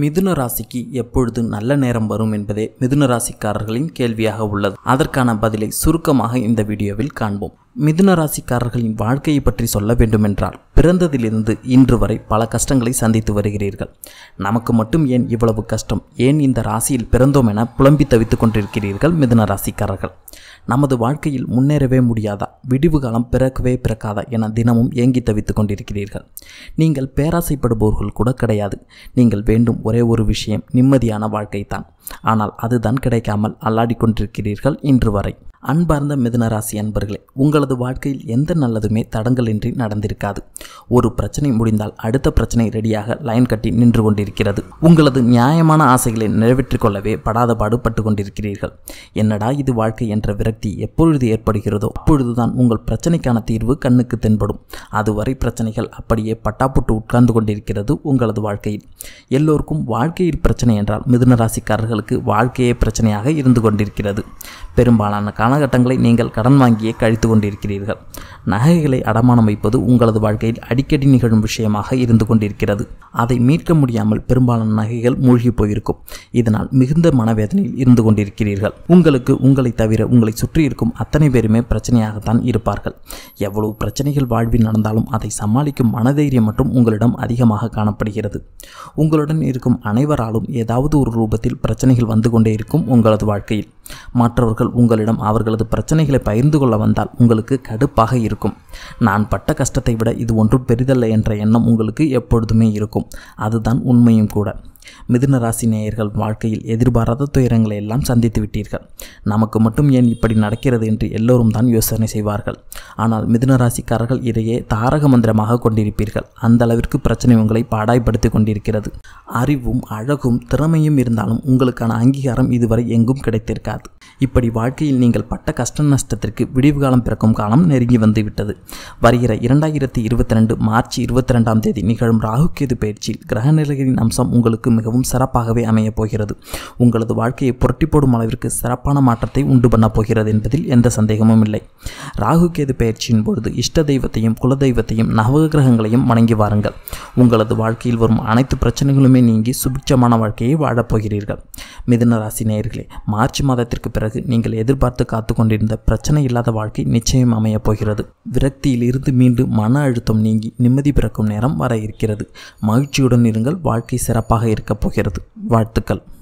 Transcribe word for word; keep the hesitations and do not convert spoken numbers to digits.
மிதுன ராசிக்கு எப்பொழுது நல்ல நேரம் வரும் என்பதே மிதுன ராசிக்காரர்களின் கேள்வியாக உள்ளது. அதற்கான பதிலை சுருக்கமாக இந்த வீடியோவில் காண்போம். மிதுன ராசிக்காரர்களின் வாழ்க்கையை பற்றி சொல்ல வேண்டுமென்றால், பிறந்ததிலிருந்து இன்று வரை பல கஷ்டங்களை சந்தித்து வருகிறீர்கள். நமக்கு மட்டும் ஏன் இவ்வளவு கஷ்டம், ஏன் இந்த ராசியில் பிறந்தோம் என புலம்பி தவித்துக் கொண்டிருக்கிறீர்கள் மிதுன ராசிக்காரர்கள். நமது வாழ்க்கையில் முன்னேறவே முடியாதா, விடிவு காலம் பிறக்கவே பிறக்காதா என தினமும் ஏங்கி தவித்துக் கொண்டிருக்கிறீர்கள். நீங்கள் பேராசைப்படுபவர்கள் கூட கிடையாது. நீங்கள் வேண்டும் ஒரே ஒரு விஷயம், நிம்மதியான வாழ்க்கை தான். ஆனால் அதுதான் கிடைக்காமல் அல்லாடி கொண்டிருக்கிறீர்கள் இன்று வரை. அன்பார்ந்த மிதுன ராசி அன்பர்களே, உங்களது வாழ்க்கையில் எந்த நல்லதுமே தடங்கலின்றி நடந்திருக்காது. ஒரு பிரச்சனை முடிந்தால் அடுத்த பிரச்சனை ரெடியாக லைன் கட்டி நின்று கொண்டிருக்கிறது. உங்களது நியாயமான ஆசைகளை நிறைவேற்றிக் கொள்ளவே படாத பாடுபட்டு கொண்டிருக்கிறீர்கள். என்னடா இது வாழ்க்கை என்ற விரக்தி எப்பொழுது ஏற்படுகிறதோ அப்பொழுதுதான் உங்கள் பிரச்சனைக்கான தீர்வு கண்ணுக்கு தென்படும். அதுவரை பிரச்சனைகள் அப்படியே பட்டாப்புட்டு உட்கார்ந்து கொண்டிருக்கிறது உங்களது வாழ்க்கையில். எல்லோருக்கும் வாழ்க்கையில் பிரச்சனை என்றால் மிதுன ராசிக்காரர்களுக்கு வாழ்க்கையே பிரச்சனையாக இருந்து கொண்டிருக்கிறது. பெரும்பாலான காலகட்டங்களை நீங்கள் கடன் வாங்கியே கழித்து கொண்டிருக்கிறீர்கள். நகைகளை அடமானம் வைப்பது உங்களது வாழ்க்கையில் அடிக்கடி நிகழும் விஷயமாக இருந்து கொண்டிருக்கிறது. அதை மீட்க முடியாமல் பெரும்பாலான நகைகள் மூழ்கி போயிருக்கும். இதனால் மிகுந்த மனவேதனையில் இருந்து கொண்டிருக்கிறீர்கள். உங்களுக்கு உங்களை தவிர உங்களை சுற்றி இருக்கும் அத்தனை பேருமே பிரச்சனையாகத்தான் இருப்பார்கள். எவ்வளவு பிரச்சனைகள் வாழ்வில் நடந்தாலும் அதை சமாளிக்கும் மனதைரியம் மற்றும் உங்களிடம் அதிகமாக காணப்படுகிறது. உங்களுடன் இருக்கும் அனைவராலும் ஏதாவது ஒரு ரூபத்தில் பிரச்சனைகள் வந்து கொண்டே இருக்கும் உங்களது வாழ்க்கையில். மற்றவர்கள் உங்களிடம் அவர்களது பிரச்சனைகளை பகிர்ந்து கொள்ள வந்தால் உங்களுக்கு கடுப்பாக இருக்கும். நான் பட்ட கஷ்டத்தை விட இது ஒன்றும் பெரிதல்ல என்ற எண்ணம் உங்களுக்கு எப்பொழுதுமே இருக்கும். அதுதான் உண்மையும் கூட. மிதுன ராசி நேயர்கள் வாழ்க்கையில் எதிர்பாராத துயரங்களை எல்லாம் சந்தித்து விட்டீர்கள். நமக்கு மட்டும் ஏன் இப்படி நடக்கிறது என்று எல்லோரும் தான் யோசனை செய்வார்கள். ஆனால் மிதுன ராசிக்காரர்கள் இதையே தாரக மந்திரமாக கொண்டிருப்பீர்கள். அந்த அளவிற்கு பிரச்சனை உங்களை பாடாய்படுத்தி கொண்டிருக்கிறது. அறிவும் அழகும் திறமையும் இருந்தாலும் உங்களுக்கான அங்கீகாரம் இதுவரை எங்கும் கிடைத்திருக்காது. இப்படி வாழ்க்கையில் நீங்கள் பட்ட கஷ்ட நஷ்டத்திற்கு விடிவு காலம் பிறக்கும் காலம் நெருங்கி வந்துவிட்டது. வருகிற இரண்டாயிரத்தி இருபத்தி ரெண்டு மார்ச் இருபத்தி ரெண்டாம் தேதி நிகழும் ராகுகேது பயிற்சியில் கிரகநிலைகளின் அம்சம் உங்களுக்கு மிகவும் சிறப்பாகவே அமையப் போகிறது. உங்களது வாழ்க்கையை புரட்டி போடும் அளவிற்கு சிறப்பான மாற்றத்தை உண்டு பண்ணப் போகிறது என்பதில் எந்த சந்தேகமும் இல்லை. ராகுகேது பயிற்சியின் பொழுது இஷ்ட தெய்வத்தையும் குலதெய்வத்தையும் நவகிரகங்களையும் வணங்கி வாருங்கள். உங்களது வாழ்க்கையில் வரும் அனைத்து பிரச்சனைகளுமே நீங்கி சுபிட்சமான வாழ்க்கையை வாழப்போகிறீர்கள். மிதுன ராசி நேயர்களே, மார்ச் மாதத்திற்கு பிறகு நீங்கள் எதிர்பார்த்து காத்து கொண்டிருந்த பிரச்சனை இல்லாத வாழ்க்கை நிச்சயம் அமையப் போகிறது. விரக்தியில் இருந்து மீண்டு மன அழுத்தம் நீங்கி நிம்மதி பிறக்கும் நேரம் வர இருக்கிறது. மகிழ்ச்சியுடன் இருங்கள். வாழ்க்கை சிறப்பாக இருக்கப் போகிறது. வாழ்த்துக்கள்.